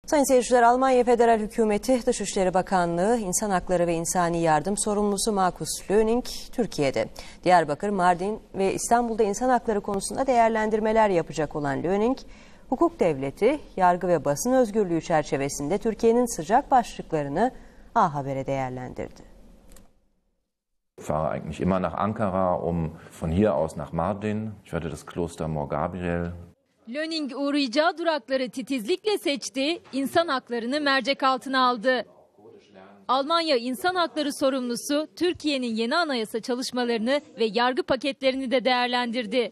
Sayın seyirciler, Almanya Federal Hükümeti Dışişleri Bakanlığı İnsan Hakları ve İnsani Yardım Sorumlusu Markus Löning Türkiye'de. Diyarbakır, Mardin ve İstanbul'da insan hakları konusunda değerlendirmeler yapacak olan Löning, hukuk devleti, yargı ve basın özgürlüğü çerçevesinde Türkiye'nin sıcak başlıklarını A Haber'e değerlendirdi. Ich fahre eigentlich immer nach Ankara, von hier aus nach Mardin. Ich werde das Kloster Mor Gabriel. Löning uğrayacağı durakları titizlikle seçti, insan haklarını mercek altına aldı. Almanya İnsan Hakları Sorumlusu Türkiye'nin yeni anayasa çalışmalarını ve yargı paketlerini de değerlendirdi.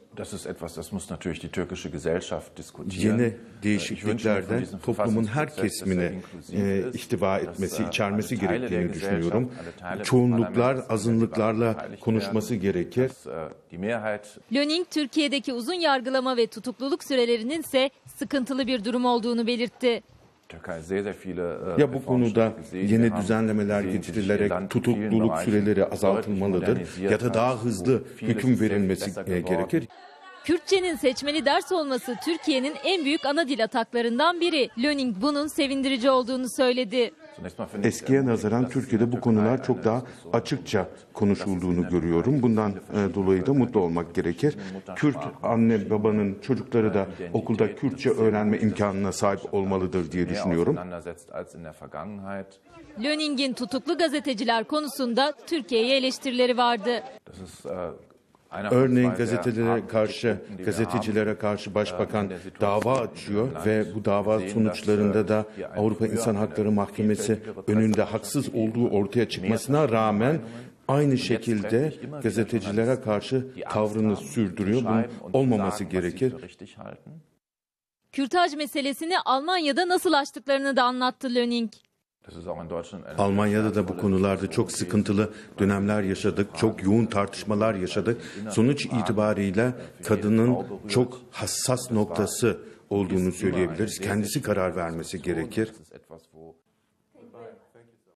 Yeni değişikliklerden toplumun her kesimine ihtiva etmesi, içermesi gerektiğini düşünüyorum. Çoğunluklar azınlıklarla konuşması gerekir. Löning, Türkiye'deki uzun yargılama ve tutukluluk sürelerinin ise sıkıntılı bir durum olduğunu belirtti. Ya bu konuda yeni düzenlemeler getirilerek tutukluluk süreleri azaltılmalıdır ya da daha hızlı hüküm verilmesi gerekir. Kürtçenin seçmeli ders olması Türkiye'nin en büyük ana dil ataklarından biri. Löning bunun sevindirici olduğunu söyledi. Eskiye nazaran Türkiye'de bu konular çok daha açıkça konuşulduğunu görüyorum. Bundan dolayı da mutlu olmak gerekir. Kürt anne babanın çocukları da okulda Kürtçe öğrenme imkanına sahip olmalıdır diye düşünüyorum. Löning'in tutuklu gazeteciler konusunda Türkiye'ye eleştirileri vardı. Örneğin gazetecilere karşı başbakan dava açıyor ve bu dava sonuçlarında da Avrupa İnsan Hakları Mahkemesi önünde haksız olduğu ortaya çıkmasına rağmen aynı şekilde gazetecilere karşı tavrını sürdürüyor. Bunun olmaması gerekir. Kürtaj meselesini Almanya'da nasıl açtıklarını da anlattı Löning. Almanya'da da bu konularda çok sıkıntılı dönemler yaşadık, çok yoğun tartışmalar yaşadık. Sonuç itibariyle kadının çok hassas noktası olduğunu söyleyebiliriz. Kendisi karar vermesi gerekir.